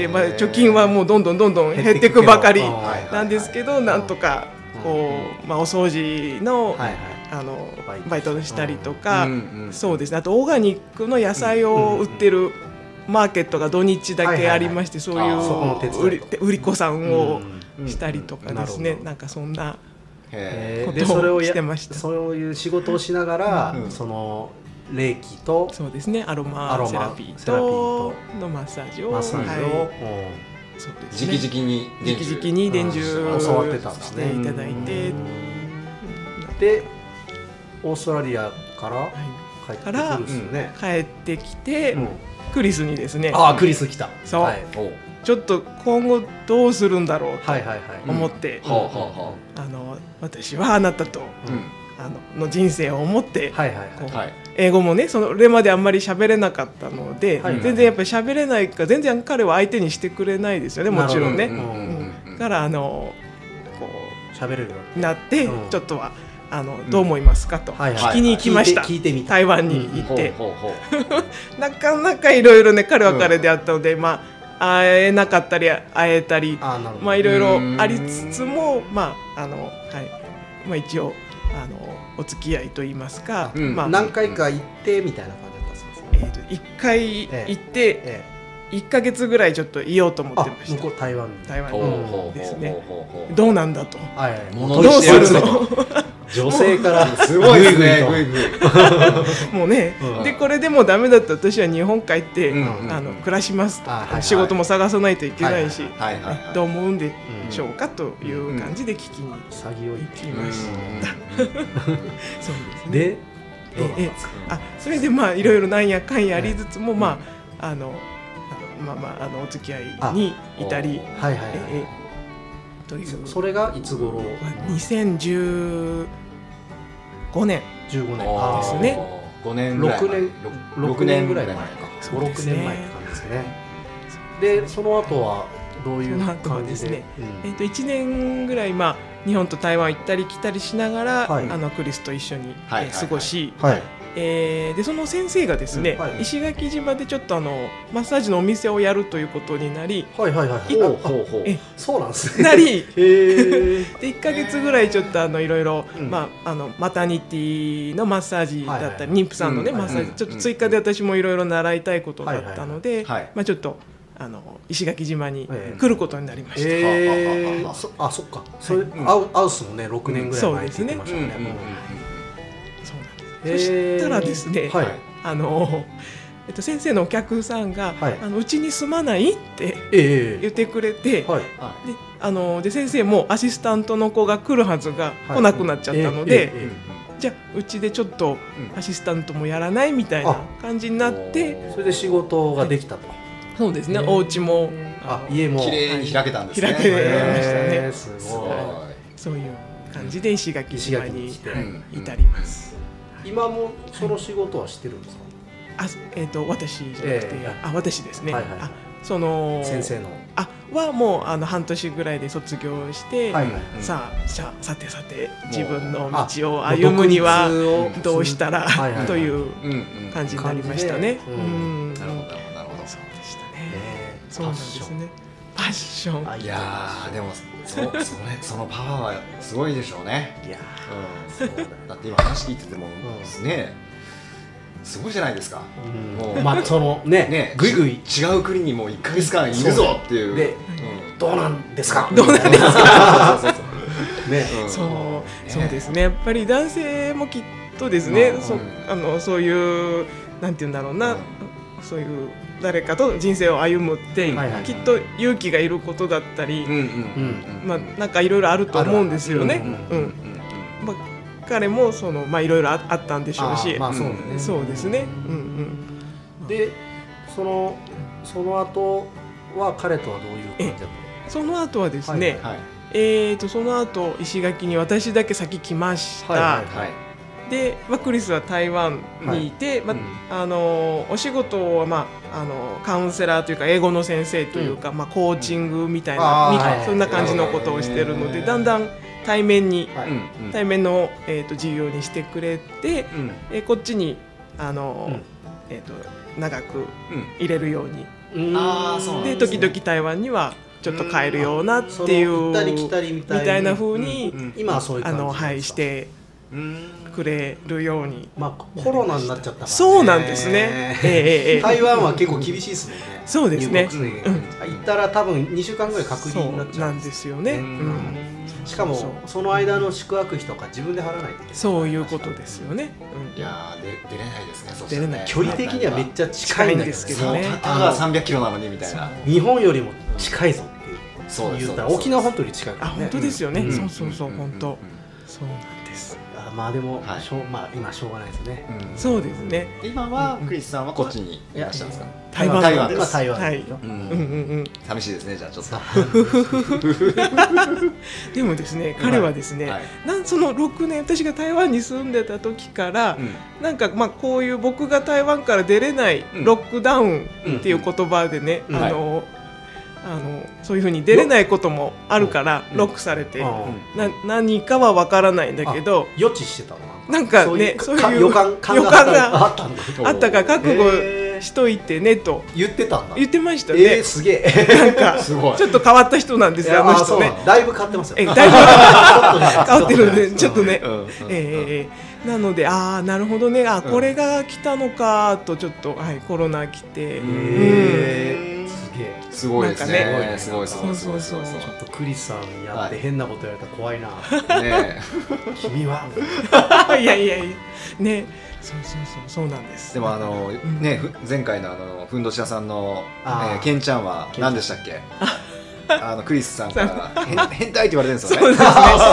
Speaker 3: まあ貯金はもうどんどんどんどん減っていくばかりなんですけど、なんとかこうまあお掃除のあのバイトをしたりとか、そうですね。あとオーガニックの野菜を売ってるマーケットが土日だけありまして、そういう売り売り子さんをしたりとかですね、なんかそんなことをしてました。
Speaker 2: そういう仕事をしながら、その霊気と
Speaker 3: そうですね、アロマセラピーとのマッサージを
Speaker 2: マッサージを
Speaker 1: 直々に
Speaker 3: 直々に伝授
Speaker 2: 教わってたんですね。
Speaker 3: いただいて、
Speaker 2: でオーストラリアから
Speaker 3: から帰ってきて。クリスにですね、
Speaker 2: ああクリス来た、
Speaker 3: そう、はい、ちょっと今後どうするんだろうと思って、あの私はあなたと、うん、あのの人生を思って、英語もねそれまであんまり喋れなかったので、はいはい、全然やっぱり喋れないから全然彼は相手にしてくれないですよね、もちろんね。だからあのこう
Speaker 2: 喋れるよ
Speaker 3: うになって、うん、ちょっとはあのどう思いますかと聞きに行きました。台湾に行ってなかなかいろいろね彼は彼であったので、まあ会えなかったり会えたり、まあいろいろありつつも、まああのはいまあ一応あのお付き合いと言いますか、まあ
Speaker 2: 何回か行ってみたいな感じだったんですか。
Speaker 3: えっと一回行っていっかげつぐらいちょっといようと思ってました。
Speaker 2: 向こう台湾
Speaker 3: 台湾ですね。どうなんだと。
Speaker 1: どうするの。
Speaker 2: 女性から
Speaker 1: すごいですね。
Speaker 3: もうね、でこれでもダメだったら私は日本帰ってあの暮らしますと、仕事も探さないといけないし、どう思うんでしょうかという感じで聞きに行きました。そうですね。
Speaker 2: で、
Speaker 3: えあそれでまあいろいろなんやかんやありつつもまああのまあまああのお付き合いに至り。
Speaker 2: というそれがいつ頃？
Speaker 3: にせんじゅうごねん
Speaker 2: じゅうごねん
Speaker 3: ですね。
Speaker 1: ごねんぐらい
Speaker 2: ろくねんろくねんぐらい前かごろくねんまえって感じですね。でその後はどういう感じですね。
Speaker 3: えっといちねんぐらいまあ日本と台湾行ったり来たりしながらあのクリスと一緒に過ごし。えー、でその先生がですね、うんはい、石垣島でちょっとあのマッサージのお店をやるということになり、
Speaker 2: はいはいはい、ほうほうほう、えそうなんですね。
Speaker 3: なりでいっかげつぐらいちょっとあのいろいろ、うんまあ、あのマタニティのマッサージだったり、はいはい、妊婦さんのね、うん、マッサージ、うん、ちょっと追加で私もいろいろ習いたいことだったので、はいはいまあ、ちょっとあの石垣島に来ることになりました。
Speaker 2: えー、そあそっかそれ、はい、アウアウスもねろくねんぐらい前って言ってましたね。
Speaker 3: そしたらですね、はい、あの、えっと、先生のお客さんが、はい、あのうちに住まないって言ってくれて、はい、であので先生もアシスタントの子が来るはずが来なくなっちゃったので、じゃあうちでちょっとアシスタントもやらないみたいな感じになって、
Speaker 2: うん、それで仕事ができたと、はい、
Speaker 3: そうですね、お家も
Speaker 1: あ家も綺麗に開けたんですね。
Speaker 3: 開けましたね。
Speaker 2: すごい、
Speaker 3: そういう感じで石垣島に至ります。
Speaker 2: 今もその仕事はしてるんですか？
Speaker 3: あ、えっと私じゃなくて、えー、あ私ですね。はいはい、あその
Speaker 2: 先生の
Speaker 3: あはもうあの半年ぐらいで卒業して、はいはいはい、さあささてさて自分の道を歩むにはどうしたらという感じになりましたね。
Speaker 1: なるほどなるほど。
Speaker 3: そうでしたね。えー、そうなんですね。パッション。
Speaker 1: いやでもそそれそのパワーはすごいでしょうね。いや、うん、そうだって今話聞いててもですね、すごいじゃないですか。
Speaker 2: もうまあそのね
Speaker 1: ねぐいぐい違う国にもういっかげつかんいるぞっていう。
Speaker 2: で、どうなんですか。
Speaker 3: どうなんですか。そうそうそうね、そうそうですね。やっぱり男性もきっとですね、そあのそういうなんていうんだろうな。 そういう誰かと人生を歩むってきっと勇気がいることだったり、まあなんかいろいろあると思うんですよね。彼もそのまあいろいろあったんでしょうし、
Speaker 2: まあそうね、
Speaker 3: そうですね。うんうん。
Speaker 2: でそのその後は彼とはどういう感じだったの？
Speaker 3: その後はですね、はいはい、えーとその後石垣に私だけ先来ました。はいはいはい、で、まあ、クリスは台湾にいて、はい、まああのお仕事は、まあ、あのカウンセラーというか英語の先生というか、うんまあ、コーチングみたいな、うん、そんな感じのことをしてるので、だんだん対面に、はい、対面の、えーと授業にしてくれて、うんえー、こっちにあの、うんえーと長く入れるように、うん、あそうで時々台湾にはちょっと帰るようなっていう
Speaker 2: 行ったり来たりみたいな、
Speaker 3: みたいな風に、
Speaker 2: うんうん、今はそういう感じ
Speaker 3: あのはいしてくれるように、
Speaker 2: まあコロナになっちゃったからね。
Speaker 3: そうなんですね。えー、
Speaker 2: 台湾は結構厳しいですもんね。
Speaker 3: そうですね。
Speaker 2: うん、行ったら多分にしゅうかんぐらい隔離になっちゃうん
Speaker 3: ですよね。うん、
Speaker 2: しかも そ, その間の宿泊費とか自分で払わないといけない。
Speaker 3: そういうことですよね。
Speaker 1: うん、いやで出れないですね。
Speaker 3: 出れない。
Speaker 2: 距離的にはめっちゃ近いんですけどね。
Speaker 1: たかがさんびゃくキロなのにみたいな。
Speaker 2: 日本よりも近いぞっていう。
Speaker 1: そうです。
Speaker 2: 言ったら沖縄本島より近いからね。
Speaker 3: あ、本当ですよね。そうそうそう本当。そうなんです。
Speaker 2: あまあでも、はい、しょうまあ今しょうがないですね。
Speaker 3: うん、そうですね。
Speaker 1: 今はクリスさんはこっちにいらっしゃるんですか。
Speaker 3: 台湾
Speaker 1: 台湾
Speaker 3: です。
Speaker 2: 台湾。
Speaker 3: はい。うんうんうん。
Speaker 1: 寂しいですね。じゃあちょっと。
Speaker 3: でもですね、彼はですね、はい、なんそのろくねん私が台湾に住んでた時から、うん、なんかまあこういう僕が台湾から出れないロックダウンっていう言葉でね、うんうん、あの。はいあのそういうふうに出れないこともあるからロックされて、うん、な何かは分からないんだけど
Speaker 2: 予知してたの
Speaker 3: なんかね
Speaker 2: そういう予感
Speaker 3: 予感があったあったから覚悟しといてねと
Speaker 2: 言ってたんだ
Speaker 3: 言ってましたね。
Speaker 2: えー、すげえ
Speaker 3: なんかちょっと変わった人なんですよあの人ね。
Speaker 2: だいぶ変わってますよ。
Speaker 3: えだいぶ変わってるんでちょっとね、うん、えー、なのでああなるほどねあこれが来たのかとちょっと、はい、コロナ来て。
Speaker 2: うん
Speaker 1: すごいですね。すごいすごいすごいすごい。
Speaker 2: ちょっとクリスさんやって変なこと言われたら怖いな。ね君は。
Speaker 3: いやいやいやねそうそうそうそうなんです。
Speaker 1: でもあのね前回のあのふんどし屋さんのケンちゃんは何でしたっけ？あのクリスさんから変態って言われてるんですよね。そうですね。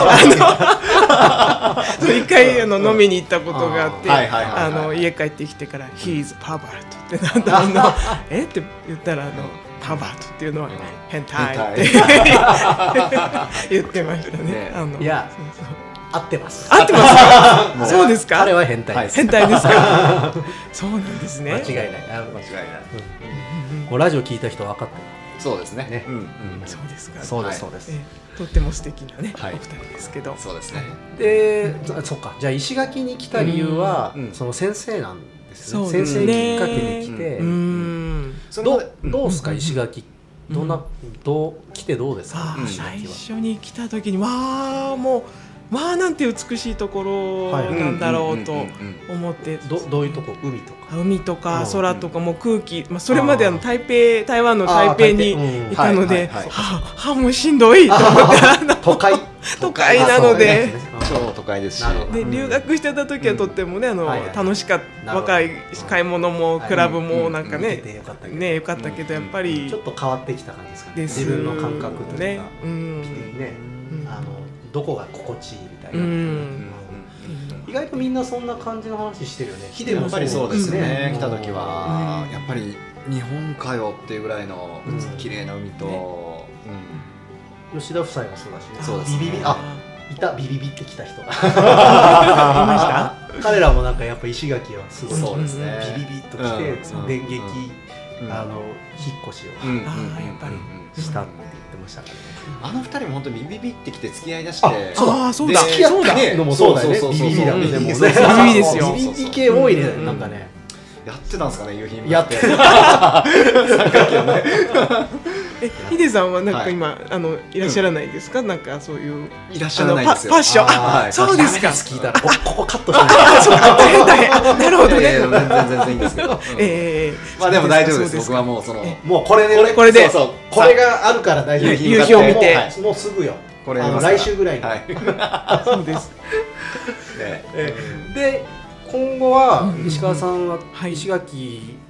Speaker 1: あの
Speaker 3: 一回あの飲みに行ったことがあって、あの家帰ってきてから「He's pervert」ってなんだあのえって言ったらあの。パバートっていうのは変態って言ってましたね。あの
Speaker 2: いや合ってます。
Speaker 3: 合ってます。そうですか。
Speaker 2: 彼は変態です。
Speaker 3: 変態ですか。そうなんですね。
Speaker 2: 間違いない。間違いない。ラジオ聞いた人分かってる。
Speaker 1: そうですね。
Speaker 3: そうですか。
Speaker 2: そうですそうです。
Speaker 3: とっても素敵なねお二人ですけど。
Speaker 1: そうですね。
Speaker 2: で、そっか。じゃあ石垣に来た理由はその先生なんですね。先生きっかけに来て。どうどうですか石垣どんなどう来てどうですか。
Speaker 3: 最初に来た時にわあもうわあなんて美しいところなんだろうと思って
Speaker 2: どどういうとこ海とか
Speaker 3: 海とか空とかも空気まあそれまであの台北台湾の台北にいたのではあもうしんどいと思って
Speaker 2: 都会
Speaker 3: 都会なので
Speaker 1: 超都会ですし
Speaker 3: で留学してた時はとってもねあの楽しかった若い買い物もクラブもなんかねねよかったけどやっぱり
Speaker 2: ちょっと変わってきた感じですかね自分の感覚というかねあのどこが心地いいみたいな意外とみんなそんな感じの話してるよね。
Speaker 1: ヒデもやっぱりそうですね来た時はやっぱり日本かよっていうぐらいの綺麗な海と
Speaker 2: 吉田夫妻もそうだしね。
Speaker 1: そうですね。
Speaker 2: ビビビあいたビビビってきた人がいま
Speaker 3: した
Speaker 2: 彼らもなんかやっぱ石垣はすごい
Speaker 1: そうですね
Speaker 2: ビビビっときて電撃あの引っ越しをしたって言ってましたからね。
Speaker 1: あの二人も本当にビビビってきて付き合いだして
Speaker 3: ああそうだ
Speaker 2: 付き合ったのもそうだよね。ビビビだね。ビビビですよ。ビビビ系多いねなんかね。
Speaker 1: やってたんですかね夕日に
Speaker 2: やって
Speaker 1: 三角形ね。
Speaker 3: えヒデさんはなんか今あのいらっしゃらないですかなんかそういう
Speaker 1: いらっしゃらないですよ。
Speaker 3: ファッションあそうですか。
Speaker 2: 聞いたらここカットして
Speaker 3: なるほどね。
Speaker 1: 全然全然いいんですけど。ええまあでも大丈夫です。僕はもうその
Speaker 2: もうこれで
Speaker 3: これで
Speaker 2: これがあるから大丈夫。
Speaker 3: 夕日を見て
Speaker 2: もうすぐよ。
Speaker 1: これ
Speaker 2: 来週ぐらいに。
Speaker 3: そうです。
Speaker 2: で今後は石川さんは石垣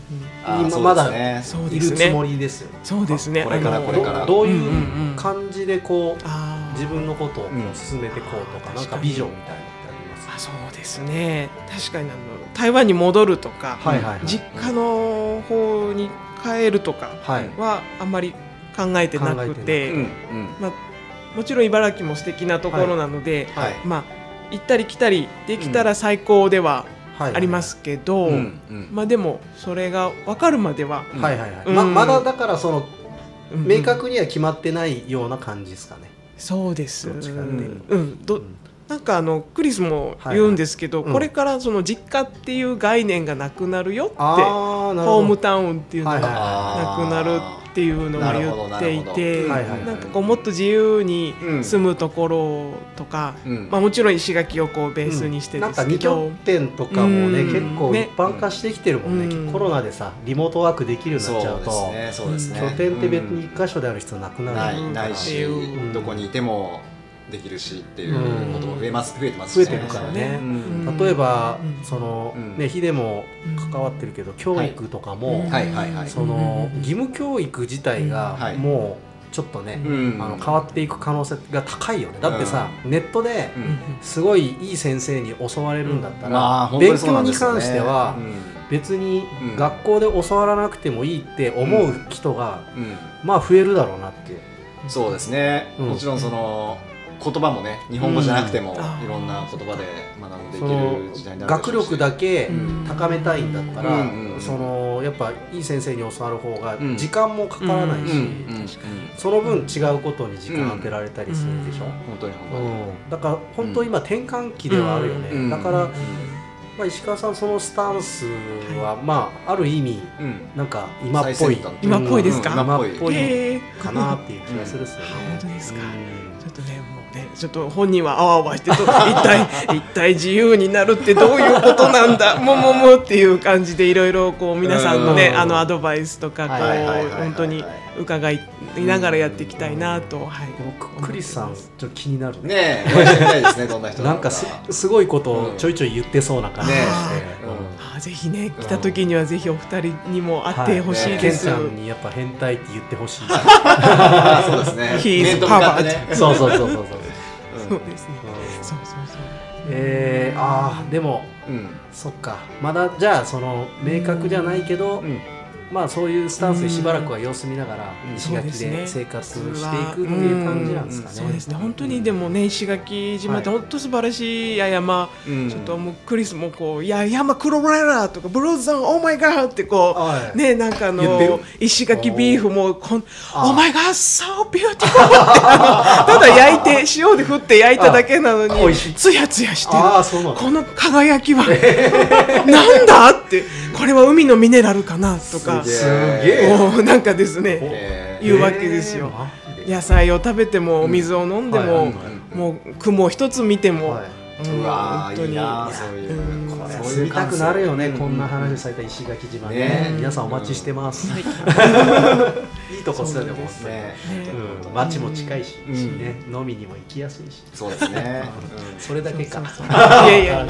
Speaker 2: 今まだいるつもりですよ。
Speaker 3: そうですね。
Speaker 1: これからこれから
Speaker 2: どういう感じでこう自分のことを進めていこうとか、なんかビジョンみたいなのってありますか？
Speaker 3: そうですね。確かにあの台湾に戻るとか、実家の方に帰るとかはあんまり考えてなくて、まあもちろん茨城も素敵なところなので、まあ行ったり来たりできたら最高ではありますけど、まあでもそれが分かるまでは、
Speaker 2: まだだからその明確には決まってないような感じですかね。
Speaker 3: そうです。うんどなんかあのクリスも言うんですけど、これからその実家っていう概念がなくなるよって、ホームタウンっていうのがなくなるっていうのを言っていて、なんかこうもっと自由に住むところとか、まあもちろん石垣をこうベースにしてですけど、
Speaker 2: なんかに拠点とかもね結構一般化してきてるもんね。コロナでさリモートワークできるようになっちゃうと、拠点って別に一箇所である必要なくなる。
Speaker 1: ないし、どこにいてもできるしっていうことも増えます増えてます
Speaker 2: し、増えてるからね。例えばそのねヒデも関わってるけど教育とかもその義務教育自体がもうちょっとねあの変わっていく可能性が高いよね。だってさネットですごいいい先生に教われるんだったら勉強に関しては別に学校で教わらなくてもいいって思う人がまあ増えるだろうなっていう。
Speaker 1: そうですね。もちろんその言葉もね日本語じゃなくてもいろんな言葉で学んでいける時代になる。
Speaker 2: 学力だけ高めたいんだったらそのやっぱいい先生に教わる方が時間もかからないし、その分違うことに時間当てられたりするでしょ。本当に本当に。だから本当今転換期ではあるよね。だからまあ石川さんそのスタンスはまあある意味なんか今っぽい
Speaker 3: 今っぽいですか？
Speaker 2: 今っぽいかなっていう気がするっすよね。
Speaker 3: 本当ですか？ちょっとねもうねちょっと本人はあわあわしてと一体一体自由になるってどういうことなんだもももっていう感じでいろいろこう皆さんのねあのアドバイスとかこう本当に伺いながらやっていきたいなと。はい。
Speaker 2: クリスさんちょっと気になる
Speaker 1: ね。知りたいですねどんな人
Speaker 2: なんかすすごいことをちょいちょい言ってそうな感じがして。
Speaker 3: ぜひね来た時にはぜひお二人にも会ってほしいです。
Speaker 2: ケンちゃんにやっぱ変態って言ってほしい。
Speaker 1: そうですね。
Speaker 3: ヒーズパワー。
Speaker 2: そうそうそうそうそう。
Speaker 3: そうですね。そうそうそう。
Speaker 2: えー、ああでも、そっかまだじゃあその明確じゃないけど。まあそういうスタンスでしばらくは様子見ながら石垣で生活していくっていう感じなんですかね。
Speaker 3: そうですね。本当にでもね石垣島って本当素晴らしい山、ちょっともうクリスもこういや山クロララとかブルーズさんオーマイガーってこうねなんかあの石垣ビーフもこんオーマイガー so beautiful ってただ焼いて塩で振って焼いただけなのにツヤツヤしてるこの輝きはなんだってこれは海のミネラルかなとか。
Speaker 2: すげえ
Speaker 3: なんかですね言うわけですよ。野菜を食べてもお水を飲んでももう雲一つ見ても
Speaker 1: 本当に
Speaker 2: 住みたくなるよね。こんな話された石垣島ね皆さんお待ちしてます。いいとこ住んでますね。街も近いしね飲みにも行きやすいし。
Speaker 1: そうですね。
Speaker 2: それだけか。
Speaker 3: いやいや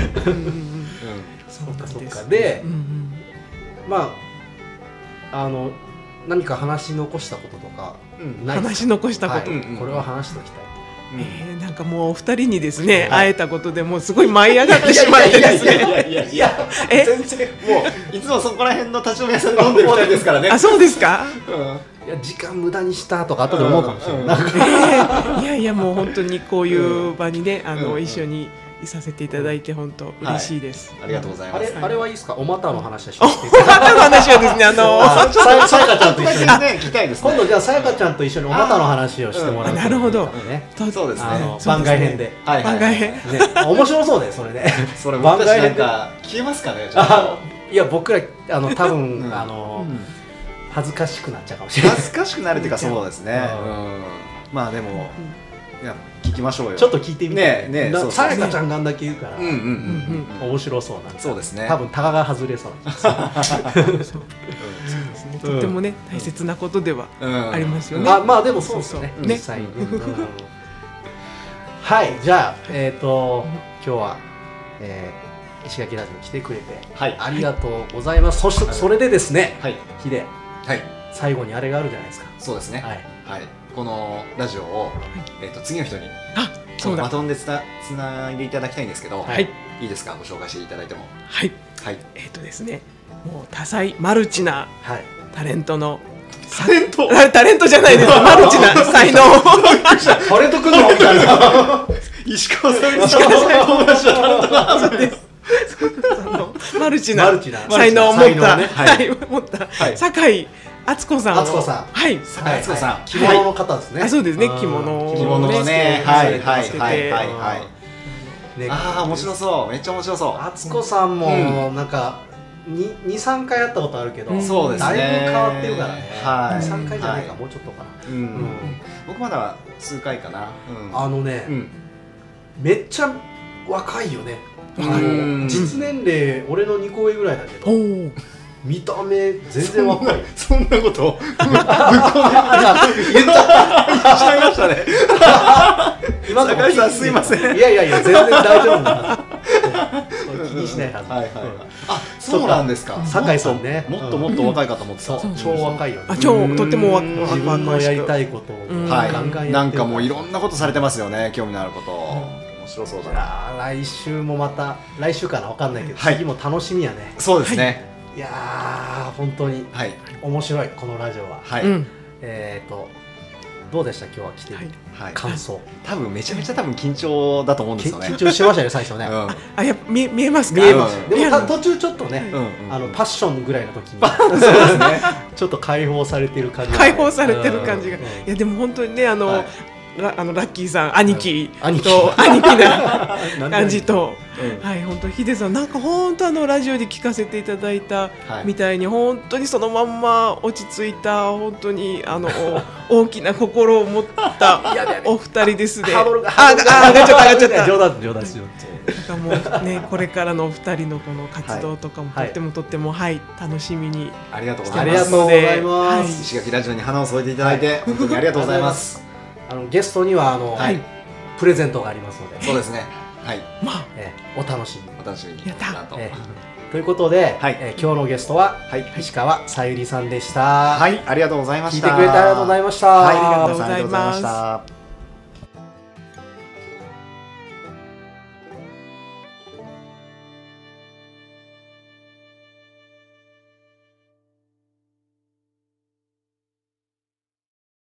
Speaker 2: そうかそうか。でまああの何か話し残したこととかないですか？
Speaker 3: 話し残したこと、
Speaker 2: これは話しておきたい。
Speaker 3: えー、なんかもうお二人にですね会えたことでもうすごい舞い上がってしまってですね。
Speaker 1: いやいやいや全然もういつもそこら辺の立ち飲み屋さんで飲んでるふたりですからね。
Speaker 3: あそうですか？
Speaker 2: いや時間無駄にしたとか後で思うかもしれない。
Speaker 3: いやいやもう本当にこういう場にねあの一緒にいさせていただいて本当嬉しいです。
Speaker 1: ありがとうございます。
Speaker 2: あれはいいですか？お股の話はして。お
Speaker 3: 股の話はですねあの
Speaker 2: さやかちゃんと一緒に
Speaker 1: ね聞きたいですね。
Speaker 2: 今度じゃあさやかちゃんと一緒にお股の話をしてもらう。
Speaker 3: なるほど。
Speaker 1: そうですね。
Speaker 2: 番外編で。
Speaker 3: 番外編。
Speaker 2: 面白そうでそれで。
Speaker 1: それ番外編か消えますかね。
Speaker 2: いや僕らあの多分あの恥ずかしくなっちゃうかもしれない。
Speaker 1: 恥ずかしくなるっていうかそうですね。まあでも。いや聞きましょうよ。
Speaker 2: ちょっと聞いてみて
Speaker 1: ねね。
Speaker 2: さやかちゃんがあんだけ言うから面白そうなんで。
Speaker 1: そうですね。
Speaker 2: 多分タガが外れそうなんです。
Speaker 3: そうですね。とてもね大切なことではありますよね。
Speaker 2: あまあでもそうですね実際に。はいじゃあえっと今日は石垣ラジオに来てくれて、
Speaker 1: はい、
Speaker 2: ありがとうございます。そしてそれでですね、
Speaker 1: はい、
Speaker 2: ヒデ、
Speaker 1: はい、
Speaker 2: 最後にあれがあるじゃないですか。
Speaker 1: そうですね。
Speaker 2: はい、
Speaker 1: はい、このラジオを、えっと次の人に
Speaker 3: あ、そうだ、
Speaker 1: バトンでつなつないでいただきたいんですけど、
Speaker 3: はい、
Speaker 1: いいですか、ご紹介していただいても。
Speaker 3: はい、
Speaker 1: はい、
Speaker 3: えっとですね、もう多彩マルチなタレントの、
Speaker 1: タレント
Speaker 3: タレントじゃないです、マルチな才能
Speaker 2: タレントくんのみたいな
Speaker 1: 石川さん、石川さん友達のタレントなんです。
Speaker 3: マルチな才能を持った持った酒井敦子さん、
Speaker 2: 敦子さん、
Speaker 3: はい、
Speaker 1: 酒井敦子さん、
Speaker 2: 着物の方ですね。
Speaker 3: あ、そうですね、着物
Speaker 1: 着物のね、はいはいはいはいはい。ああ、面白そう、めっちゃ面白そう。
Speaker 2: 敦子さんもなんかに、さんかい会ったことあるけど、
Speaker 1: そうですね、
Speaker 2: だいぶ変わってるからね。
Speaker 1: はい、
Speaker 2: に、さんかいじゃないか、もうちょっとかな。
Speaker 1: 僕まだ数回かな。
Speaker 2: あのね、めっちゃ若いよね。実年齢俺のにこ上ぐらいだけど、見た目全然若い。
Speaker 1: そんなことぶっこんで言っちゃいましたね。酒井さん、すいません。
Speaker 2: いやいやいや、全然大丈夫だ。気にしないはず。
Speaker 1: あ、そうなんですか。
Speaker 2: 酒井さんね、
Speaker 1: もっともっと若いかと思ってた。
Speaker 2: 超若いよね。
Speaker 3: あ、超とても
Speaker 2: 自分のやりたいことをガンガンやってる。
Speaker 1: なんかもういろんなことされてますよね。興味のあること。面白そうだな。
Speaker 2: 来週もまた、来週かな、わかんないけど、次も楽しみやね。
Speaker 1: そうですね。
Speaker 2: いやー、本当に面白い、このラジオは。はい、えっとどうでした、今日は来てみて感想。
Speaker 1: 多分めちゃめちゃ多分緊張だと思うんですよね。
Speaker 2: 緊張してましたね、最初ね。
Speaker 3: あ、やっぱ見えますか。
Speaker 2: 見えます。でも途中ちょっとね、あのパッションぐらいの時にちょっと解放されてる感じ。
Speaker 3: 解放されてる感じが。いやでも本当にね、あのラあのラッキーさん、兄貴と兄貴な感じと、はい、本当ヒデさん、なんか本当あのラジオで聞かせていただいたみたいに、本当にそのまんま落ち着いた、本当にあの大きな心を持ったお二人ですね。
Speaker 2: ハードルが
Speaker 3: あ、上がっちゃった上がっちゃった。
Speaker 2: 冗談冗談ですよ。
Speaker 3: なんかもうね、これからのお二人のこの活動とかもとってもとっても、はい、楽しみに
Speaker 1: ありがとうご
Speaker 3: して
Speaker 1: ざいます。
Speaker 3: ますので、
Speaker 1: 石垣ラジオに花を添えていただいて本当にありがとうございます。
Speaker 2: あのゲストにはあのプレゼントがありますので、
Speaker 1: そうですね。はい。
Speaker 3: まあ、
Speaker 2: お楽しみ
Speaker 1: お楽しみに。
Speaker 3: やった。
Speaker 2: ということで、今日のゲストは石川さゆりさんでした。
Speaker 1: はい、ありがとうございました。
Speaker 2: 聞いてくれてありがとうございました。
Speaker 3: ありがとうございました。